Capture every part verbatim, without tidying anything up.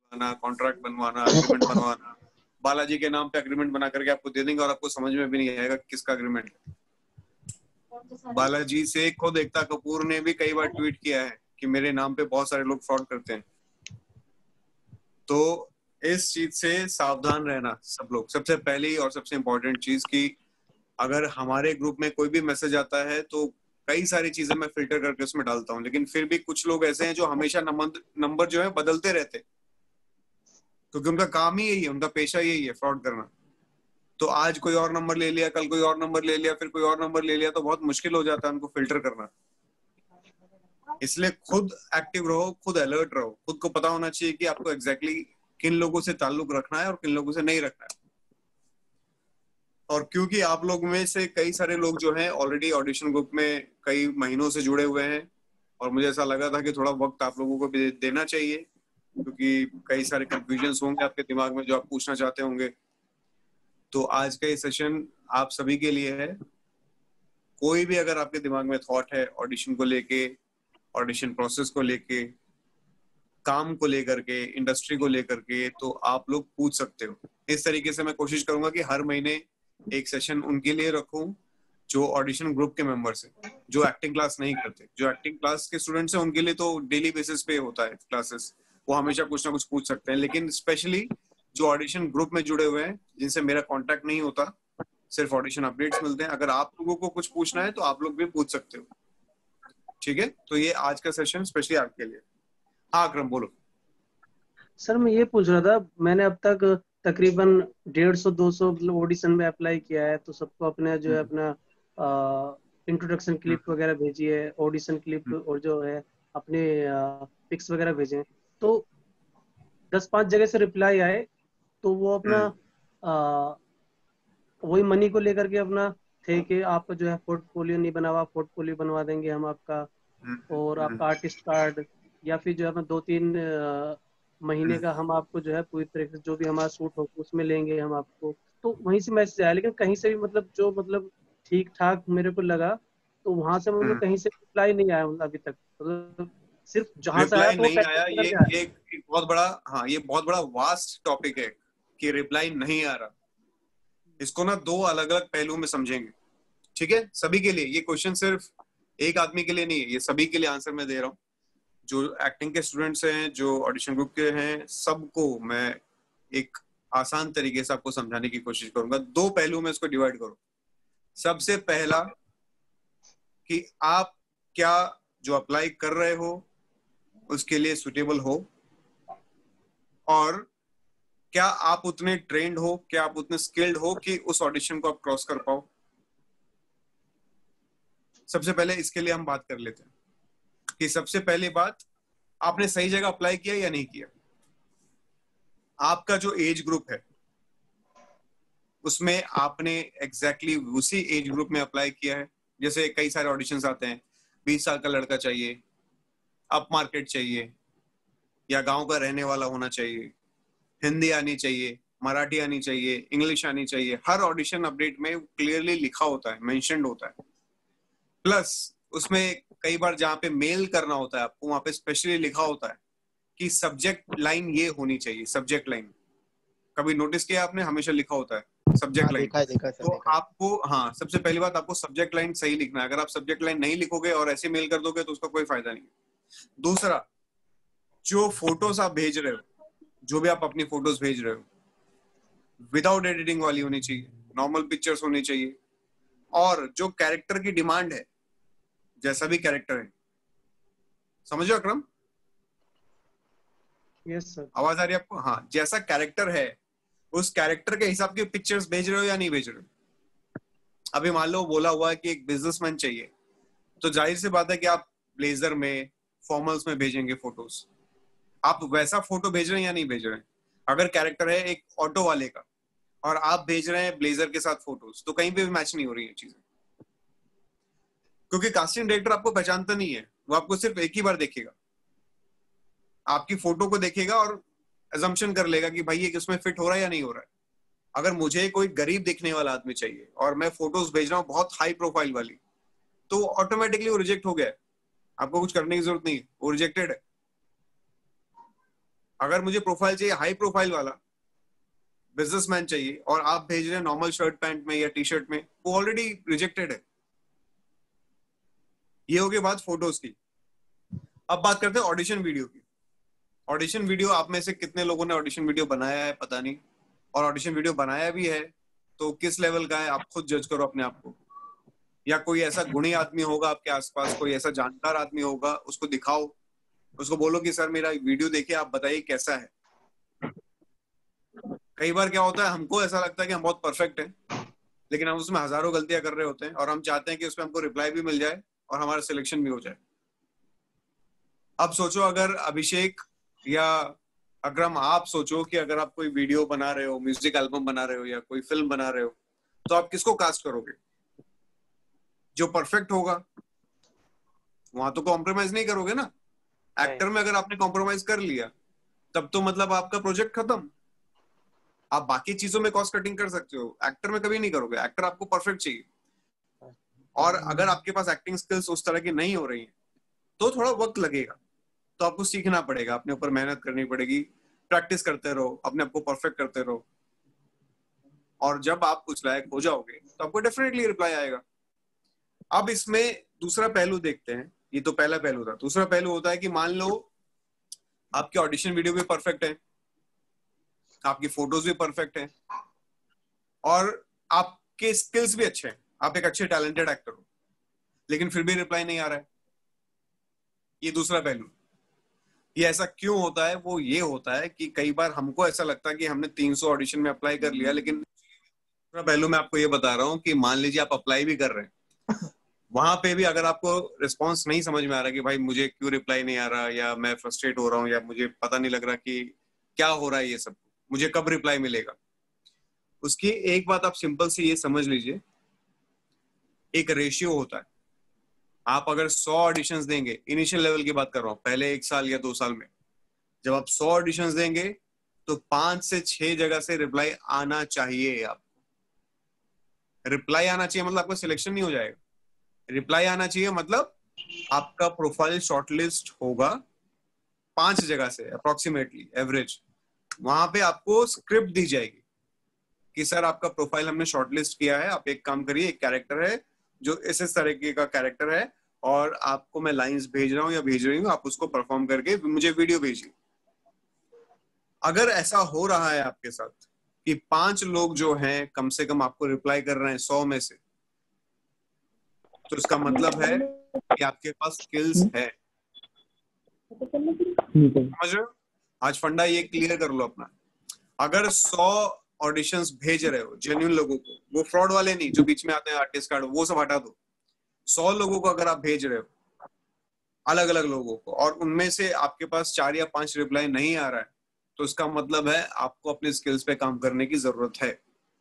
बनवाना, कॉन्ट्रैक्ट बनवाना, एग्रीमेंट बनवाना, बालाजी के नाम पे एग्रीमेंट बना करके आपको दे देंगे और आपको समझ में भी नहीं आएगा किसका एग्रीमेंट है। बालाजी से खुद एकता कपूर ने भी कई बार ट्वीट किया है कि मेरे नाम पे बहुत सारे लोग फ्रॉड करते हैं। तो इस चीज से सावधान रहना सब लोग। सबसे पहली और सबसे इम्पोर्टेंट चीज कि अगर हमारे ग्रुप में कोई भी मैसेज आता है तो कई सारी चीजें मैं फिल्टर करके उसमें डालता हूँ, लेकिन फिर भी कुछ लोग ऐसे हैं जो हमेशा नंबर नंबर जो है बदलते रहते हैं, क्योंकि उनका काम ही यही है, उनका पेशा यही है फ्रॉड करना। तो आज कोई और नंबर ले लिया, कल कोई और नंबर ले लिया, फिर कोई और नंबर ले लिया, तो बहुत मुश्किल हो जाता है उनको फिल्टर करना। इसलिए खुद एक्टिव रहो, खुद अलर्ट रहो, खुद को पता होना चाहिए कि आपको एग्जैक्टली किन लोगों से ताल्लुक रखना है और किन लोगों से नहीं रखना है। और क्योंकि आप लोग में से कई सारे लोग जो हैं ऑलरेडी ऑडिशन ग्रुप में कई महीनों से जुड़े हुए हैं, और मुझे ऐसा लगा था कि थोड़ा वक्त आप लोगों को भी देना चाहिए, क्योंकि कई सारे कंफ्यूजन्स होंगे आपके दिमाग में जो आप पूछना चाहते होंगे। तो आज का ये सेशन आप सभी के लिए है। कोई भी अगर आपके दिमाग में थॉट है ऑडिशन को लेके, ऑडिशन प्रोसेस को लेके, काम को लेकर के, इंडस्ट्री को लेकर के, तो आप लोग पूछ सकते हो। इस तरीके से मैं कोशिश करूंगा कि हर महीने एक सेशन उनके लिए रखूं जो ऑडिशन ग्रुप के मेंबर्स हैं, जो एक्टिंग क्लास नहीं करते। जो एक्टिंग क्लास के स्टूडेंट्स हैं उनके लिए तो डेली बेसिस पे होता है क्लासेस, वो हमेशा कुछ ना कुछ पूछ सकते हैं। लेकिन स्पेशली जो ऑडिशन ग्रुप में जुड़े हुए हैं, जिनसे मेरा कॉन्टेक्ट नहीं होता, सिर्फ ऑडिशन अपडेट्स मिलते हैं, अगर आप लोगों को कुछ पूछना है तो आप लोग भी पूछ सकते हो। ठीक है, तो ये आज का सेशन स्पेशली आपके लिए। हाँ अकरम बोलो। सर मैं ये पूछ रहा था, मैंने अब तक तकरीबन डेढ़ सौ दो सौ मतलब ऑडिशन में अप्लाई किया है, तो सबको अपने जो है अपना इंट्रोडक्शन क्लिप वगैरह भेजी है, ऑडिशन क्लिप और जो है अपने पिक्स वगैरह भेजे हैं। तो दस पांच जगह से रिप्लाई आए, तो वो अपना आ, वही मनी को लेकर के अपना थे कि आपका जो है पोर्टफोलियो नहीं बना हुआ, पोर्टफोलियो बनवा देंगे हम आपका, और आपका आर्टिस्ट कार्ड, या फिर जो है अपना दो तीन आ, महीने का हम आपको जो है पूरी तरीके से जो भी हमारा सूट हो उसमें लेंगे हम आपको। तो वहीं से मैसेज आया, लेकिन कहीं से भी मतलब जो मतलब ठीक ठाक मेरे को लगा, तो वहां से मतलब कहीं से रिप्लाई नहीं आया अभी तक। मतलब सिर्फ जहां से आया रिप्लाई तो वो नहीं आया, ये ये एक बहुत बड़ा, हाँ ये बहुत बड़ा वास्ट टॉपिक है कि रिप्लाई नहीं आ रहा। इसको ना दो अलग अलग पहलुओं में समझेंगे, ठीक है, सभी के लिए। ये क्वेश्चन सिर्फ एक आदमी के लिए नहीं है, ये सभी के लिए आंसर मैं दे रहा हूँ। जो एक्टिंग के स्टूडेंट्स हैं, जो ऑडिशन ग्रुप के हैं, सबको मैं एक आसान तरीके से आपको समझाने की कोशिश करूंगा। दो पहलुओं में इसको डिवाइड करो। सबसे पहला कि आप क्या जो अप्लाई कर रहे हो उसके लिए सुटेबल हो, और क्या आप उतने ट्रेंड हो, क्या आप उतने स्किल्ड हो कि उस ऑडिशन को आप क्रॉस कर पाओ। सबसे पहले इसके लिए हम बात कर लेते हैं कि सबसे पहली बात, आपने सही जगह अप्लाई किया या नहीं किया। आपका जो एज ग्रुप है उसमें आपने एग्जैक्टली exactly उसी एज ग्रुप में अप्लाई किया है। जैसे कई सारे ऑडिशंस आते हैं, बीस साल का लड़का चाहिए, अप मार्केट चाहिए, या गांव का रहने वाला होना चाहिए, हिंदी आनी चाहिए, मराठी आनी चाहिए, इंग्लिश आनी चाहिए। हर ऑडिशन अपडेट में क्लियरली लिखा होता है, मेंशन्ड होता है। प्लस उसमें कई बार जहां पे मेल करना होता है आपको, वहां पे स्पेशली लिखा होता है कि सब्जेक्ट लाइन ये होनी चाहिए। सब्जेक्ट लाइन कभी नोटिस किया आपने, हमेशा लिखा होता है सब्जेक्ट लाइन। देखा है, देखा है सर, तो देखा है। आपको, हाँ, सबसे पहली बात आपको सब्जेक्ट लाइन सही लिखना है। अगर आप सब्जेक्ट लाइन नहीं लिखोगे और ऐसे मेल कर दोगे तो उसका कोई फायदा नहीं। दूसरा, जो फोटोज आप भेज रहे हो, जो भी आप अपनी फोटोज भेज रहे हो, विदाउट एडिटिंग वाली होनी चाहिए, नॉर्मल पिक्चर्स होनी चाहिए। और जो कैरेक्टर की डिमांड है, जैसा भी कैरेक्टर है, समझो अकरम? Yes sir. आवाज आ रही है आपको? हाँ, जैसा कैरेक्टर है उस कैरेक्टर के हिसाब के पिक्चर्स भेज रहे हो या नहीं भेज रहे हो। अभी मान लो बोला हुआ है कि एक बिजनेसमैन चाहिए, तो जाहिर सी बात है कि आप ब्लेजर में, फॉर्मल्स में भेजेंगे फोटोज। आप वैसा फोटो भेज रहे हैं या नहीं भेज रहे हैं। अगर कैरेक्टर है एक ऑटो वाले का और आप भेज रहे हैं ब्लेजर के साथ फोटोज, तो कहीं पे भी मैच नहीं हो रही है चीजें, क्योंकि कास्टिंग डायरेक्टर आपको पहचानता नहीं है। वो आपको सिर्फ एक ही बार देखेगा, आपकी फोटो को देखेगा और अजम्पशन कर लेगा कि भाई ये किसमें फिट हो रहा है या नहीं हो रहा है। अगर मुझे कोई गरीब दिखने वाला आदमी चाहिए और मैं फोटोज भेज रहा हूँ बहुत हाई प्रोफाइल वाली, तो ऑटोमेटिकली वो रिजेक्ट हो गया है। आपको कुछ करने की जरूरत नहीं है, वो रिजेक्टेड है। अगर मुझे प्रोफाइल चाहिए हाई प्रोफाइल वाला, बिजनेसमैन चाहिए, और आप भेज रहे हैं नॉर्मल शर्ट पैंट में या टी शर्ट में, वो ऑलरेडी रिजेक्टेड है। ये हो गई बात फोटोज की। अब बात करते हैं ऑडिशन वीडियो की। ऑडिशन वीडियो, आप में से कितने लोगों ने ऑडिशन वीडियो बनाया है पता नहीं, और ऑडिशन वीडियो बनाया भी है तो किस लेवल का है आप खुद जज करो अपने आप को। या कोई ऐसा गुणी आदमी होगा आपके आसपास, कोई ऐसा जानकार आदमी होगा, उसको दिखाओ, उसको बोलो कि सर मेरा वीडियो देखिए, आप बताइए कैसा है। कई बार क्या होता है, हमको ऐसा लगता है कि हम बहुत परफेक्ट हैं, लेकिन हम उसमें हजारों गलतियां कर रहे होते हैं, और हम चाहते हैं कि उसमें हमको रिप्लाई भी मिल जाए और हमारा सिलेक्शन भी हो जाए। अब सोचो, अगर अभिषेक या अकरम, आप सोचो कि अगर आप कोई वीडियो बना रहे हो, म्यूजिक एल्बम बना रहे हो या कोई फिल्म बना रहे हो, तो आप किसको कास्ट करोगे? जो परफेक्ट होगा। वहां तो कॉम्प्रोमाइज नहीं करोगे ना। एक्टर में अगर आपने कॉम्प्रोमाइज कर लिया तब तो मतलब आपका प्रोजेक्ट खत्म। आप बाकी चीजों में कॉस्ट कटिंग कर सकते हो, एक्टर में कभी नहीं करोगे। एक्टर आपको परफेक्ट चाहिए, और अगर आपके पास एक्टिंग स्किल्स उस तरह की नहीं हो रही हैं तो थोड़ा वक्त लगेगा। तो आपको सीखना पड़ेगा, अपने ऊपर मेहनत करनी पड़ेगी, प्रैक्टिस करते रहो, अपने आप को परफेक्ट करते रहो, और जब आप कुछ लायक हो जाओगे तो आपको डेफिनेटली रिप्लाई आएगा। अब इसमें दूसरा पहलू देखते हैं। ये तो पहला पहलू था। दूसरा पहलू होता है कि मान लो आपकी ऑडिशन वीडियो भी परफेक्ट है, आपकी फोटोज भी परफेक्ट है, और आपके स्किल्स भी अच्छे हैं, आप एक अच्छे टैलेंटेड एक्टर हो, लेकिन फिर भी रिप्लाई नहीं आ रहा है। ये दूसरा पहलू। ये ऐसा क्यों होता है? वो ये होता है कि कई बार हमको ऐसा लगता है कि हमने तीन सौ ऑडिशन में अप्लाई कर लिया, लेकिन दूसरा पहलू मैं आपको ये बता रहा हूँ कि मान लीजिए आप अप्लाई भी कर रहे हैं, वहां पे भी अगर आपको रिस्पॉन्स नहीं समझ में आ रहा कि भाई मुझे क्यों रिप्लाई नहीं आ रहा, या मैं फ्रस्ट्रेट हो रहा हूँ, या मुझे पता नहीं लग रहा कि क्या हो रहा है, ये सब मुझे कब रिप्लाई मिलेगा, उसकी एक बात आप सिंपल से ये समझ लीजिए, एक रेशियो होता है। आप अगर सौ ऑडिशंस देंगे, इनिशियल लेवल की बात कर रहा हूँ, पहले एक साल या दो साल में, जब आप सौ ऑडिशंस देंगे तो पांच से छह जगह से रिप्लाई आना चाहिए। आपको रिप्लाई आना चाहिए मतलब आपका सिलेक्शन नहीं हो जाएगा। रिप्लाई आना चाहिए मतलब आपका प्रोफाइल शॉर्टलिस्ट होगा पांच जगह से, अप्रोक्सीमेटली एवरेज। वहां पे आपको स्क्रिप्ट दी जाएगी कि सर आपका प्रोफाइल हमने शॉर्टलिस्ट किया है, आप एक काम करिए, एक कैरेक्टर है जो इस इस तरीके का कैरेक्टर है, और आपको मैं लाइंस भेज रहा हूँ या भेज रही हूँ, आप उसको परफॉर्म करके मुझे वीडियो भेजिए। अगर ऐसा हो रहा है आपके साथ कि पांच लोग जो हैं कम से कम आपको रिप्लाई कर रहे हैं सौ में से, तो इसका मतलब है कि आपके पास स्किल्स है। समझ रहे हो? आज फंडा ये क्लियर कर लो अपना। अगर सौ ऑडिशंस भेज रहे हो जेन्युइन लोगों को, वो फ्रॉड वाले नहीं जो बीच में आते हैं आर्टिस्ट कार्ड, वो सब हटा दो। सौ लोगों को अगर आप भेज रहे हो, अलग अलग लोगों को, और उनमें से आपके पास चार या पांच रिप्लाई नहीं आ रहा है, तो इसका मतलब है आपको अपने स्किल्स पे काम करने की जरूरत है।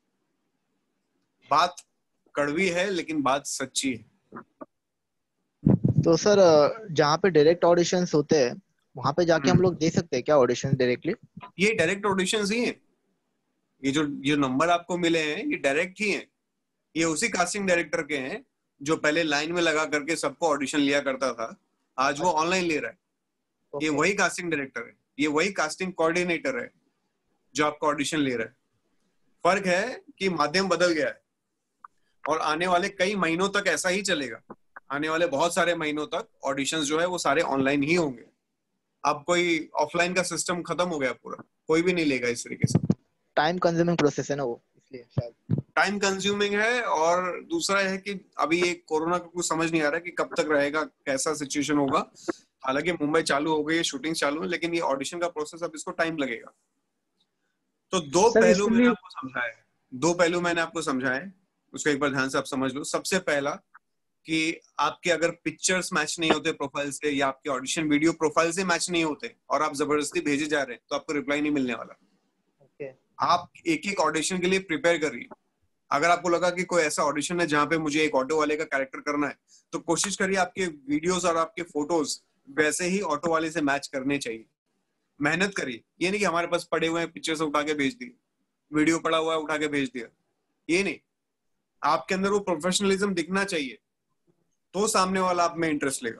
बात कड़वी है लेकिन बात सच्ची है। तो सर जहाँ पे डायरेक्ट ऑडिशंस होते हैं वहां पे जाके हम लोग दे सकते हैं क्या ऑडिशन डायरेक्टली? ये डायरेक्ट ऑडिशंस ही हैं। ये जो ये नंबर आपको मिले हैं ये डायरेक्ट ही हैं। ये उसी कास्टिंग डायरेक्टर के हैं जो पहले लाइन में लगा करके सबको ऑडिशन लिया करता था, आज वो ऑनलाइन ले रहा है। okay. ये वही कास्टिंग डायरेक्टर है, ये वही कास्टिंग कोऑर्डिनेटर है जो आपका ऑडिशन ले रहा है। फर्क है कि माध्यम बदल गया है, और आने वाले कई महीनों तक ऐसा ही चलेगा। आने वाले बहुत सारे महीनों तक ऑडिशंस जो है वो सारे ऑनलाइन ही होंगे। अब कोई ऑफलाइन का सिस्टम खत्म हो गया पूरा, कोई भी नहीं लेगा इस तरीके से। टाइम कंज्यूमिंग प्रोसेस है ना वो, इसलिए शायद टाइम कंज्यूमिंग है। और दूसरा है कि अभी ये कोरोना का कुछ समझ नहीं आ रहा कि कब तक रहेगा, कैसा सिचुएशन होगा। हालांकि मुंबई चालू हो गई है, शूटिंग चालू है, लेकिन ये ऑडिशन का प्रोसेस अब इसको टाइम लगेगा। तो दो पहलू मैंने आपको समझाए, दो पहलू मैंने आपको समझाए, उसको एक बार ध्यान से आप समझ लो। सबसे पहला कि आपके अगर पिक्चर्स मैच नहीं होते प्रोफाइल से, या आपके ऑडिशन वीडियो प्रोफाइल से मैच नहीं होते और आप जबरदस्ती भेजे जा रहे हैं, तो आपको रिप्लाई नहीं मिलने वाला। okay. आप एक एक ऑडिशन के लिए प्रिपेयर करिए। अगर आपको लगा कि कोई ऐसा ऑडिशन है जहां पे मुझे एक ऑटो वाले का कैरेक्टर करना है, तो कोशिश करिए आपके वीडियोस और आपके फोटोज वैसे ही ऑटो वाले से मैच करने चाहिए। मेहनत करिए। ये नहीं कि हमारे पास पड़े हुए पिक्चर्स उठा के भेज दिए, वीडियो पड़ा हुआ है उठा के भेज दिया, ये नहीं। आपके अंदर वो प्रोफेशनलिज्म दिखना चाहिए, तो सामने वाला आप में इंटरेस्ट लेगा।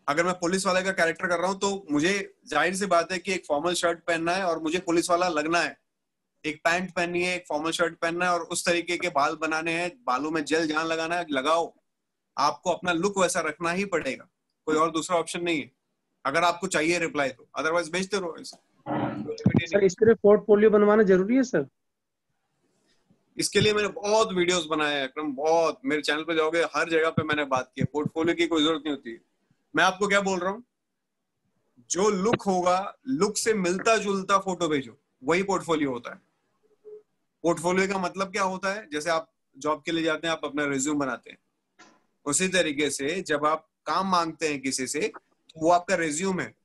अगर मैं पुलिस वाले का कैरेक्टर कर रहा हूँ तो मुझे जाहिर सी बात है कि एक फॉर्मल शर्ट पहनना है और मुझे पुलिस वाला लगना है, एक पैंट पहननी है, एक फॉर्मल शर्ट पहनना है और उस तरीके के बाल बनाने हैं, बालों में जेल जहां लगाना है लगाओ। आपको अपना लुक वैसा रखना ही पड़ेगा, कोई और दूसरा ऑप्शन नहीं है अगर आपको चाहिए रिप्लाई तो, अदरवाइज भेजते रहो ऐसे। सर इसके लिए पोर्टफोलियो बनवाना जरूरी है सर? इसके लिए मैंने बहुत वीडियोस बनाए हैं अक्रम, बहुत। मेरे चैनल पे जाओगे हर जगह पे मैंने बात की है, पोर्टफोलियो की कोई जरूरत नहीं होती है। मैं आपको क्या बोल रहा हूँ, जो लुक होगा, लुक से मिलता जुलता फोटो भेजो, वही पोर्टफोलियो होता है। पोर्टफोलियो का मतलब क्या होता है, जैसे आप जॉब के लिए जाते हैं, आप अपना रिज्यूम बनाते हैं, उसी तरीके से जब आप काम मांगते हैं किसी से तो वो आपका रिज्यूम है।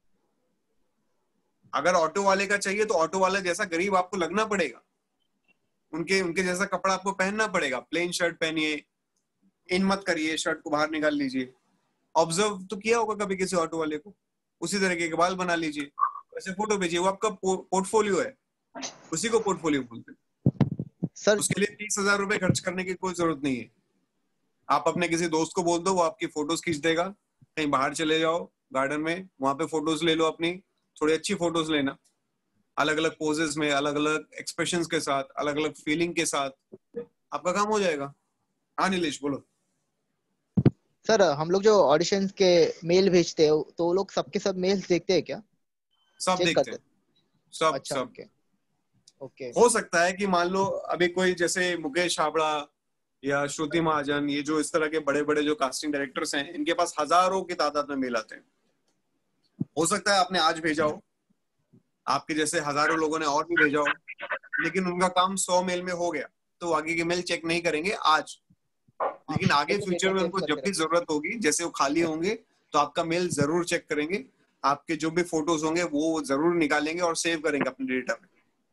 अगर ऑटो वाले का चाहिए तो ऑटो वाले जैसा गरीब आपको लगना पड़ेगा, उनके उनके जैसा कपड़ा आपको पहनना पड़ेगा। प्लेन शर्ट पहनिए, इन मत करिए, शर्ट को बाहर निकाल लीजिए। ऑब्जर्व तो किया होगा कभी किसी ऑटो वाले को, उसी तरीके के बाल बना लीजिए, वैसे फोटो भेजिए, वो आपका पोर्टफोलियो है, उसी को पोर्टफोलियो बोलते हैं सर। उसके लिए तीस हजार रुपए खर्च करने की कोई जरूरत नहीं है। आप अपने किसी दोस्त को बोल दो, वो आपकी फोटोज खींच देगा। कहीं बाहर चले जाओ गार्डन में, वहां पे फोटोज ले लो अपनी, थोड़ी अच्छी फोटोज लेना, अलग अलग पोजेस में, अलग अलग एक्सप्रेशंस के साथ, अलग अलग फीलिंग के साथ, आपका काम हो जाएगा। हाँ नीलेश बोलो। सर हम लोग जो ऑडिशंस के मेल भेजते हैं तो वो लोग सबके सब मेल्स देखते हैं क्या? सब देखते हैं, सब अच्छा, सब ओके ओके। हो सकता है कि मान लो अभी कोई जैसे मुकेश छाबड़ा या श्रुति महाजन, ये जो इस तरह के बड़े बड़े जो कास्टिंग डायरेक्टर्स हैं, इनके पास हजारों की तादाद में मेल आते हैं। हो सकता है आपने आज भेजा हो, आपके जैसे हजारों लोगों ने और भी भेजा हो, लेकिन उनका काम सौ मेल में हो गया तो आगे के मेल चेक नहीं करेंगे आज, लेकिन आगे फ्यूचर में उनको जब भी जरूरत होगी, जैसे वो खाली होंगे तो आपका मेल जरूर चेक करेंगे। आपके जो भी फोटोज होंगे वो जरूर निकालेंगे और सेव करेंगे अपने डेटा में।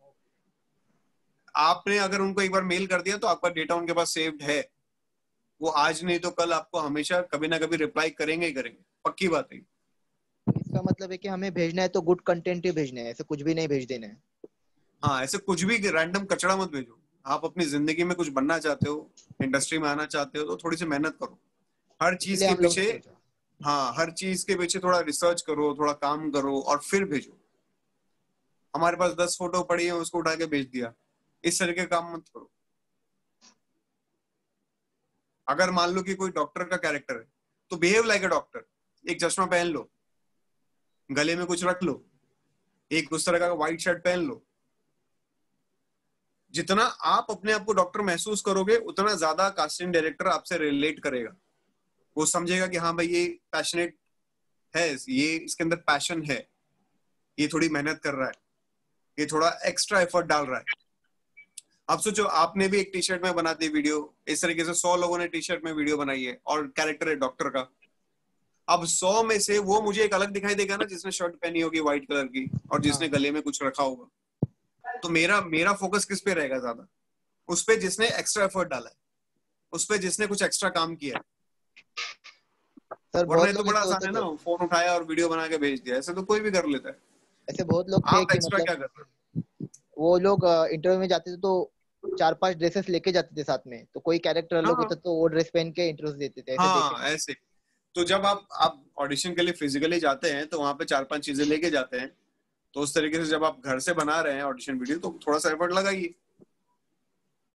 आपने अगर उनको एक बार मेल कर दिया तो आपका डेटा उनके पास सेव्ड है, वो आज नहीं तो कल आपको हमेशा कभी ना कभी रिप्लाई करेंगे ही करेंगे, पक्की बात है। इसका मतलब है कि हमें भेजना है तो गुड कंटेंट ही भेजना है, ऐसे कुछ भी नहीं भेज देना है। हाँ, ऐसे कुछ भी रैंडम कचड़ा मत भेजो। आप अपनी जिंदगी में कुछ बनना चाहते हो, इंडस्ट्री में आना चाहते हो तो थोड़ी सी मेहनत करो, हर चीज के पीछे। हाँ, हर चीज के पीछे थोड़ा रिसर्च करो, थोड़ा काम करो और फिर भेजो। हमारे पास दस फोटो पड़ी है, उसको उठा के भेज दिया, इस तरह के काम मत करो। अगर मान लो कि कोई डॉक्टर का कैरेक्टर है तो बिहेव लाइक अ डॉक्टर, एक चश्मा पहन लो, गले में कुछ रख लो, एक उस तरह का व्हाइट शर्ट पहन लो। जितना आप अपने आप को डॉक्टर महसूस करोगे उतना ज्यादा कास्टिंग डायरेक्टर आपसे रिलेट करेगा, वो समझेगा कि हाँ भाई ये पैशनेट है, ये इसके अंदर पैशन है, ये थोड़ी मेहनत कर रहा है, ये थोड़ा एक्स्ट्रा एफर्ट डाल रहा है। अब सोचो आपने भी एक टी शर्ट में बना दी वीडियो, इस तरीके से सौ लोगों ने टी शर्ट में वीडियो बनाई है और कैरेक्टर है डॉक्टर का। अब सौ में से वो मुझे एक अलग दिखाई देगा ना, जिसने शर्ट पहनी होगी व्हाइट कलर की और जिसने गले में कुछ रखा होगा। तो मेरा मेरा फोकस किस पे रहेगा ज्यादा? उस पे जिसने एक्स्ट्रा एफर्ट डाला है, उस पे जिसने कुछ एक्स्ट्रा काम किया है। वरना तो बड़ा आसान है ना, फोन उठाया और वीडियो बना के भेज दिया, ऐसे तो कोई भी कर लेता है। ऐसे बहुत लोग थे कि एक्स्ट्रा क्या कर रहे हैं, वो लोग इंटरव्यू में जाते थे तो चार पांच ड्रेसेस लेके जाते थे साथ में, तो कोई कैरेक्टर अलग होता तो वो ड्रेस पहन के इंटरव्यू देते थे। ऐसे हाँ, ऐसे। तो जब आप आप ऑडिशन के लिए फिजिकली जाते हैं तो वहां पे चार पांच चीजें लेके जाते हैं, तो उस तरीके से जब आप घर से बना रहे हैं ऑडिशन वीडियो तो थोड़ा सा एफर्ट लगाइए।